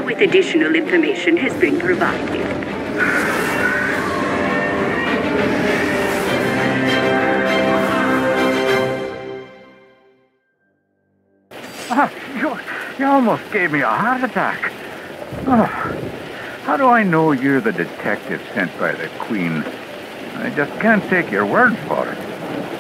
with additional information has been provided. You almost gave me a heart attack. Oh, how do I know you're the detective sent by the Queen? I just can't take your word for it.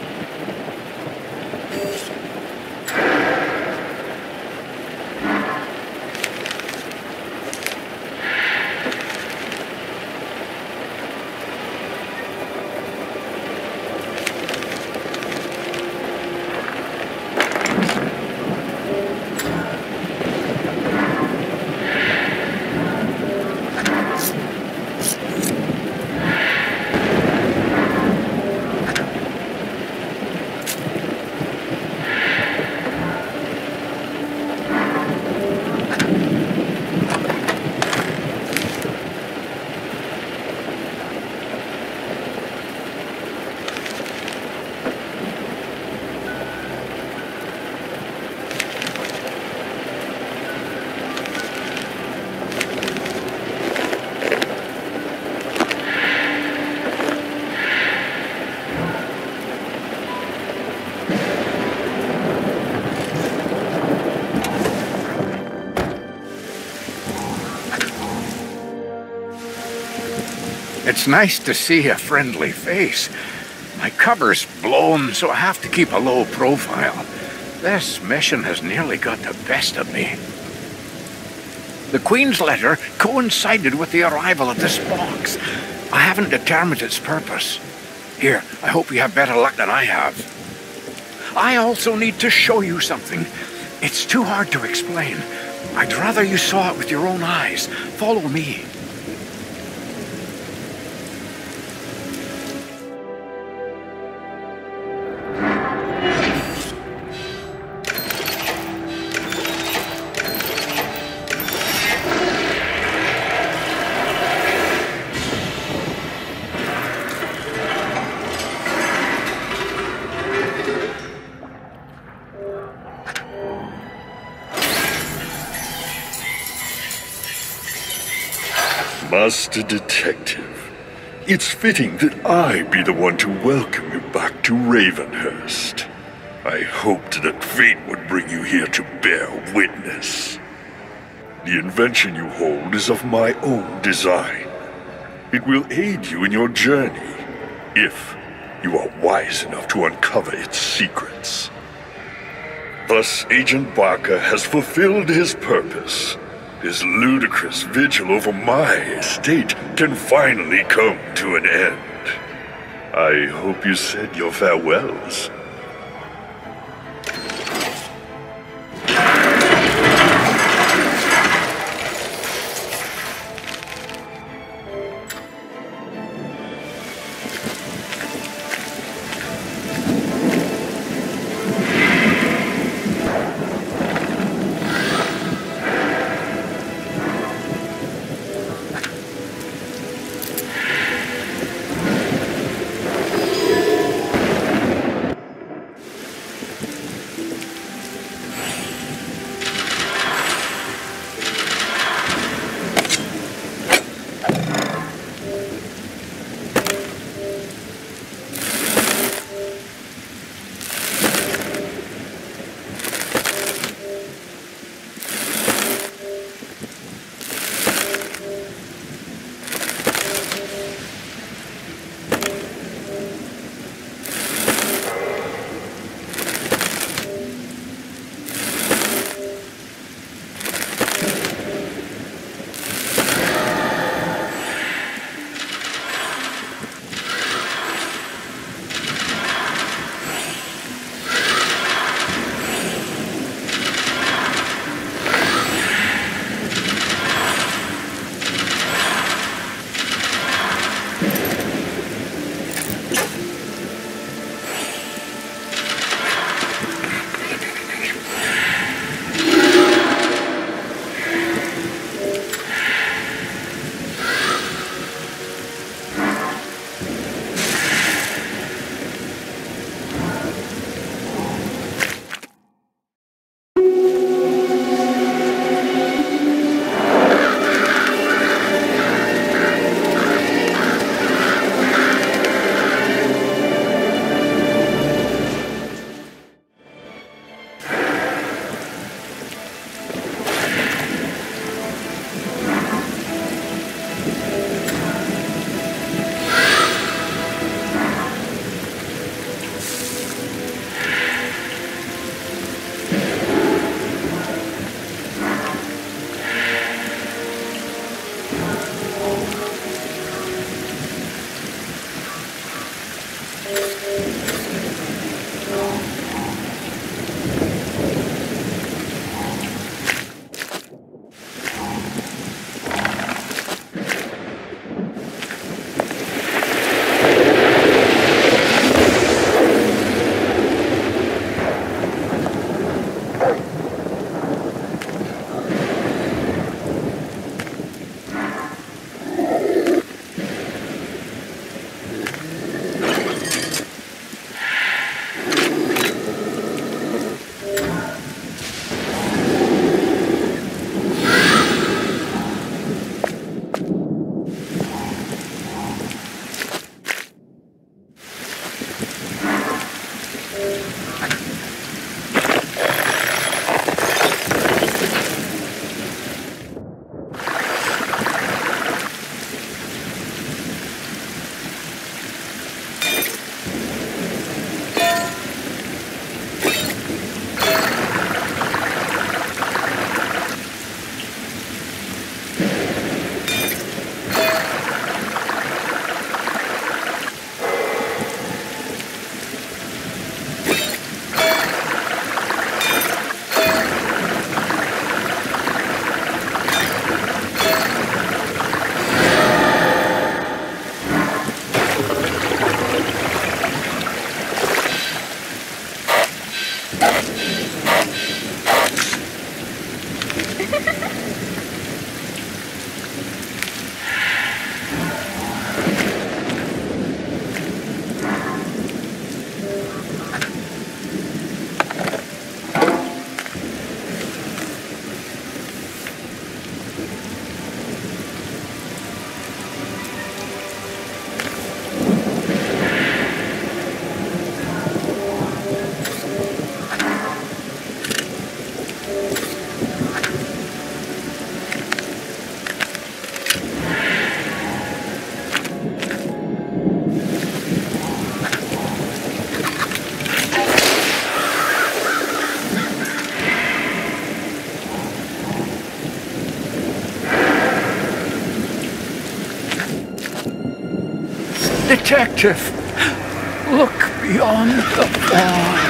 It's nice to see a friendly face. My cover's blown, so I have to keep a low profile. This mission has nearly got the best of me. The Queen's letter coincided with the arrival of this box. I haven't determined its purpose. Here, I hope you have better luck than I have. I also need to show you something. It's too hard to explain. I'd rather you saw it with your own eyes. Follow me. Master Detective, it's fitting that I be the one to welcome you back to Ravenhurst. I hoped that fate would bring you here to bear witness. The invention you hold is of my own design. It will aid you in your journey, if you are wise enough to uncover its secrets. Thus, Agent Barker has fulfilled his purpose. His ludicrous vigil over my estate can finally come to an end. I hope you said your farewells. Detective, look beyond the wall.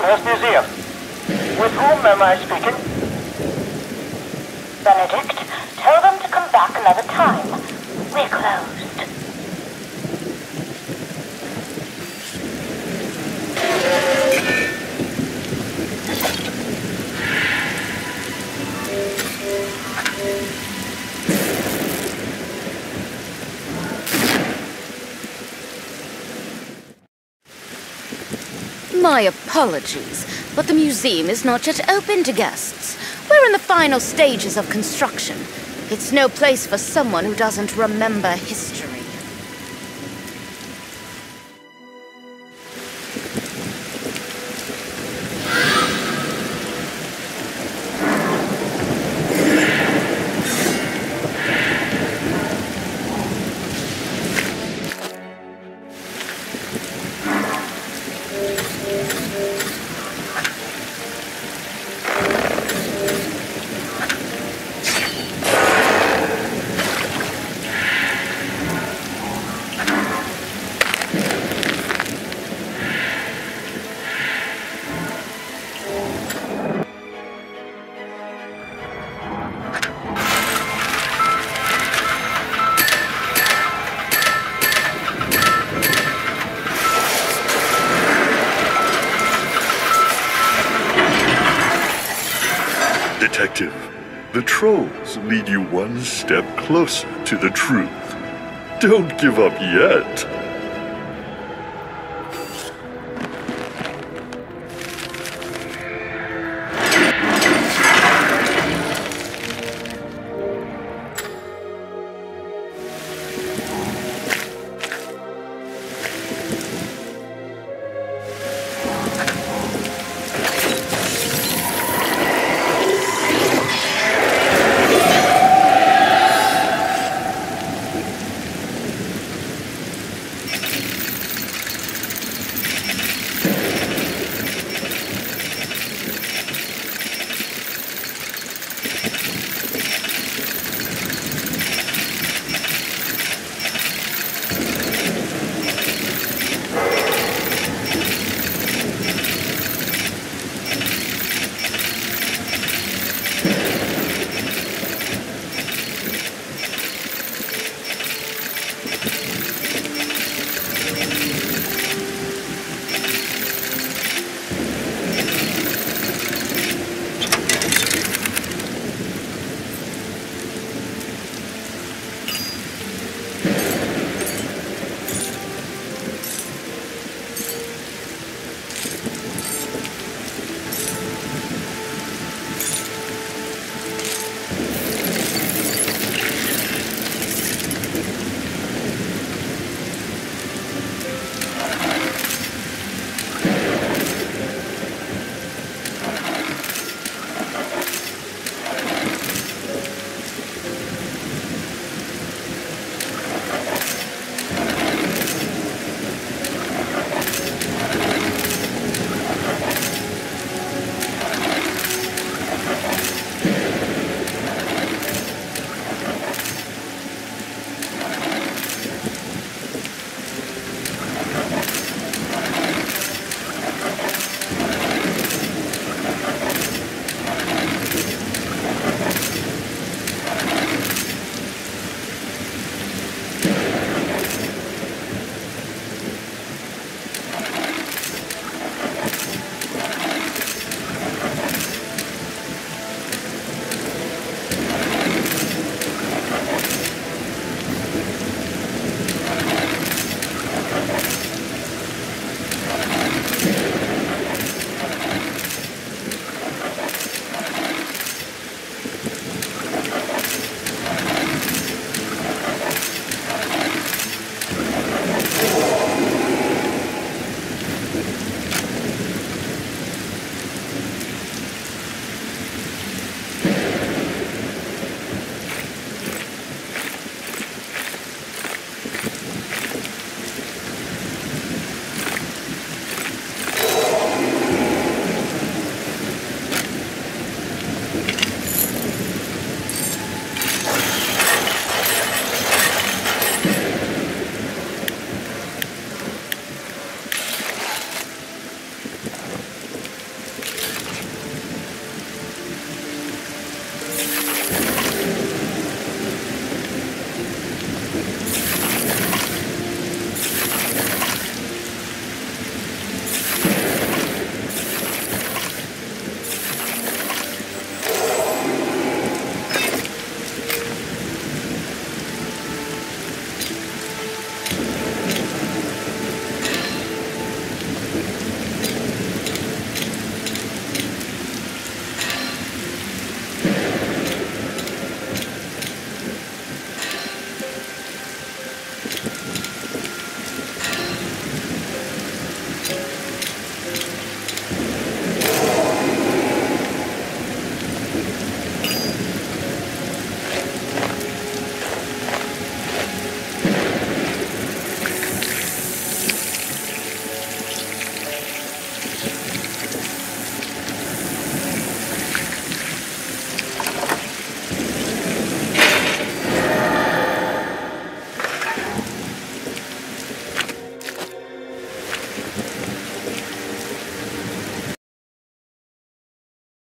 Ravenhurst Museum. With whom am I speaking? Benedict, tell them to come back another time. We're closed. My apologies, but the museum is not yet open to guests. We're in the final stages of construction. It's no place for someone who doesn't remember history. Detective, the trolls lead you one step closer to the truth. Don't give up yet.